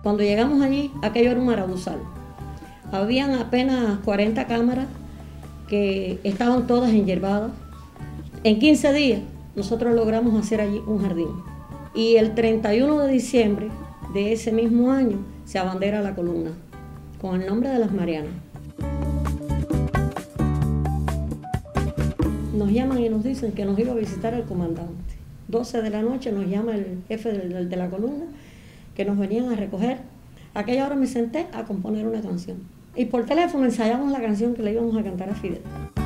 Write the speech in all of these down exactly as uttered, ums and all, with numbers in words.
Cuando llegamos allí, aquello era un marabuzal. Habían apenas cuarenta cámaras que estaban todas enyerbadas. En quince días nosotros logramos hacer allí un jardín. Y el treinta y uno de diciembre de ese mismo año se abandera la columna con el nombre de las Marianas. Nos llaman y nos dicen que nos iba a visitar el comandante. doce de la noche nos llama el jefe de, de la columna, que nos venían a recoger. A aquella hora me senté a componer una canción. Y por teléfono ensayamos la canción que le íbamos a cantar a Fidel.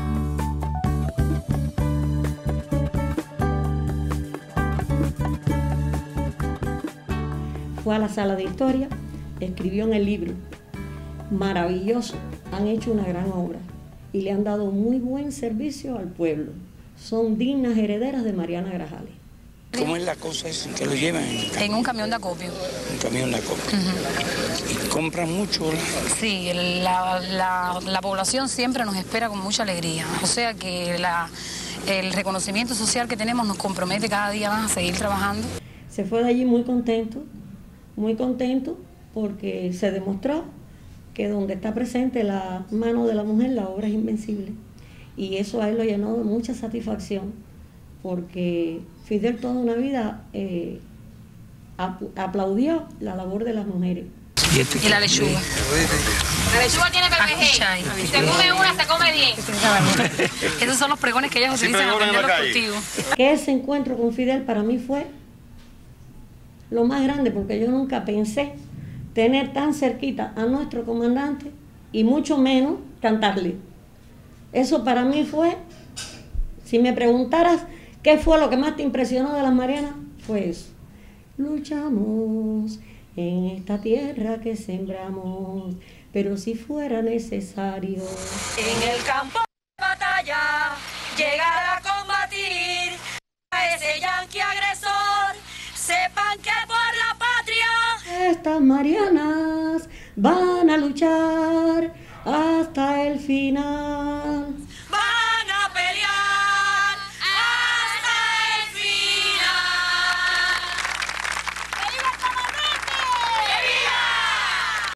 Fue a la sala de historia, escribió en el libro. Maravilloso, han hecho una gran obra y le han dado muy buen servicio al pueblo. Son dignas herederas de Mariana Grajales. ¿Cómo es la cosa esa que lo llevan? En, en un camión de acopio. Un camión de acopio. Uh-huh. ¿Y compran mucho? Sí, la, la, la población siempre nos espera con mucha alegría. O sea que la, el reconocimiento social que tenemos nos compromete cada día más a seguir trabajando. Se fue de allí muy contento, muy contento porque se demostró que donde está presente la mano de la mujer, la obra es invencible. Y eso a él lo llenó de mucha satisfacción, porque Fidel toda una vida eh, aplaudió la labor de las mujeres. Y la lechuga. La lechuga tiene P P G. Si te come una, se come diez. Esos son los pregones que ellas utilizan para vender los cultivos. Que ese encuentro con Fidel para mí fue lo más grande, porque yo nunca pensé tener tan cerquita a nuestro comandante y mucho menos cantarle. Eso para mí fue, si me preguntaras qué fue lo que más te impresionó de las Marianas, fue eso. Luchamos en esta tierra que sembramos, pero si fuera necesario. En el campo de batalla, llegar a combatir a ese yanqui agresor, sepan que por la patria estas Marianas van a luchar hasta el final.